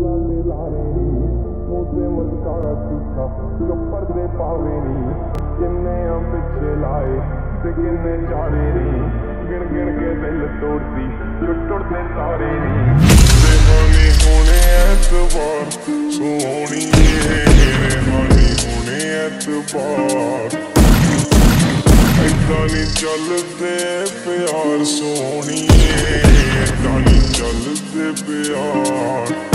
फूलों से लारे नी मुँह से मुस्कारा झूठा जो पर्दे पावे नी किन्ने पिछे लाए ते किन्ने चारे नी गिन गिन के दिल तोड़ती जो टुटते तारे नी रेहानी होने एतबार सोहनी रेहानी होने एतबार ऐदा नी चलदे प्यार सोहनी ऐदा नी चलदे प्यार।